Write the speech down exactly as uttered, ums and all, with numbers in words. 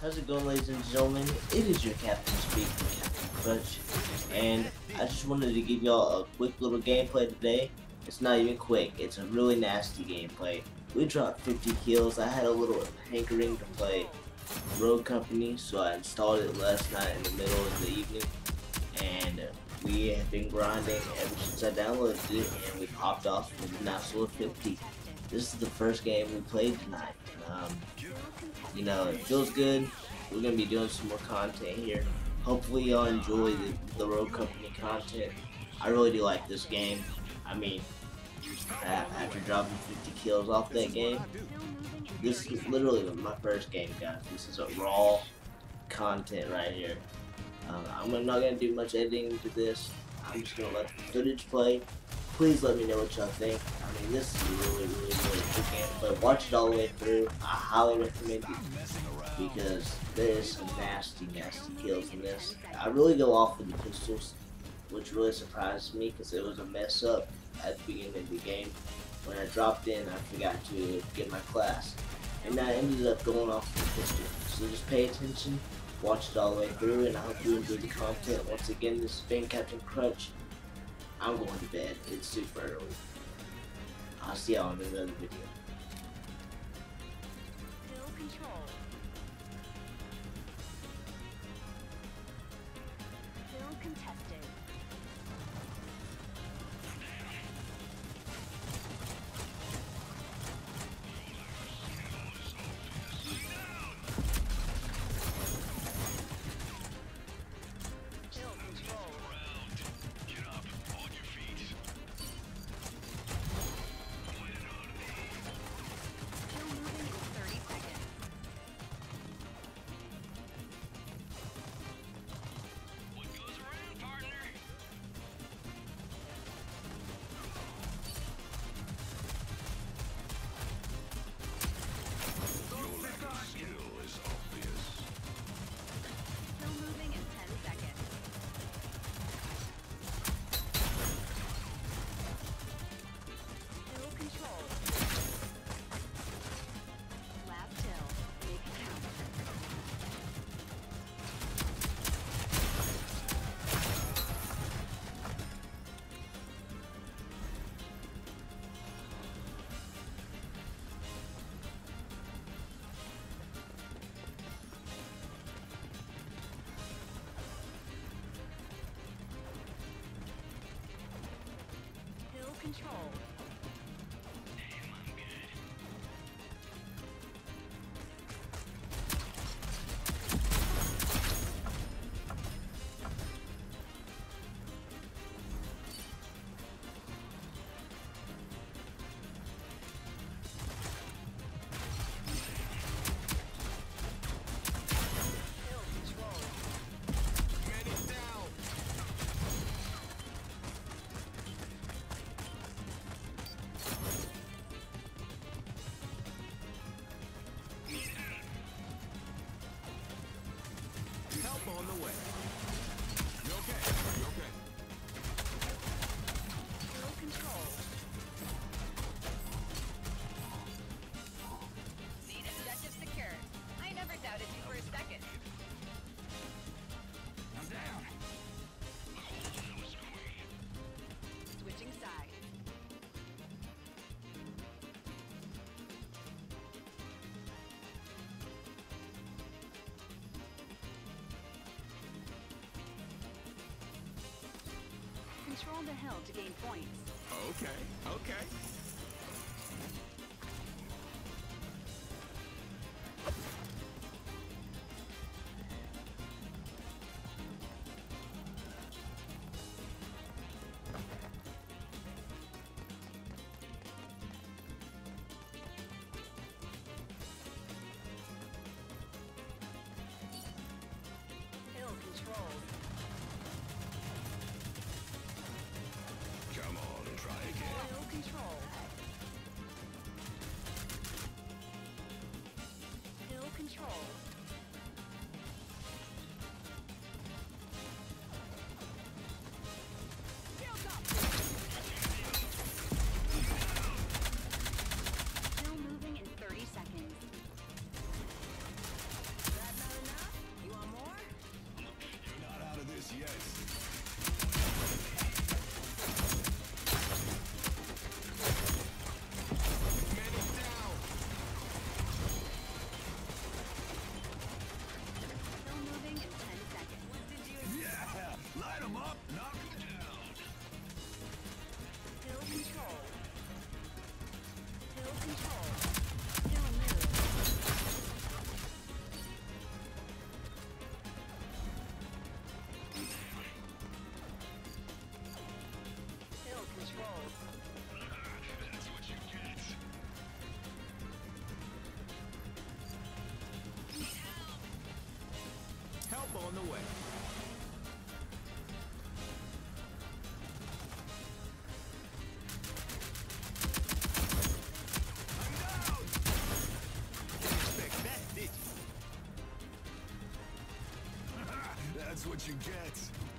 How's it going, ladies and gentlemen? It is your captain speaking, Captain Crutch, and I just wanted to give y'all a quick little gameplay today. It's not even quick, it's a really nasty gameplay. We dropped fifty kills. I had a little hankering to play Rogue Company, so I installed it last night in the middle of the evening, and we have been grinding ever since I downloaded it, and we popped off with a nice little fifty. This is the first game we played tonight. Um, you know, it feels good. We're going to be doing some more content here. Hopefully y'all enjoy the, the Rogue Company content. I really do like this game. I mean, after dropping fifty kills off that game, this is literally my first game, guys. This is a raw content right here. Um, I'm not going to do much editing to this. I'm just going to let the footage play. Please let me know what y'all think. I mean, this is a really, really, really good game, but watch it all the way through. I highly recommend it because there is some nasty, nasty kills in this. I really go off with the pistols, which really surprised me because it was a mess up at the beginning of the game. When I dropped in, I forgot to get my class, and I ended up going off with the pistol. So just pay attention, watch it all the way through, and I hope you enjoy the content. Once again, this has been Captain Crutch. I'm going to bed. It's super early. I'll see y'all in another video. Still control. Still contested. Still control. Control. On the way. You okay? You okay? Still control. Need objective secure. I never doubted you for a second. I'm down. Switching sides. Control the hill to gain points. Okay, okay. Hill controlled. Come on, try again. Hill controlled. away. I'm down! Didn't expect that, did you? That's what you get.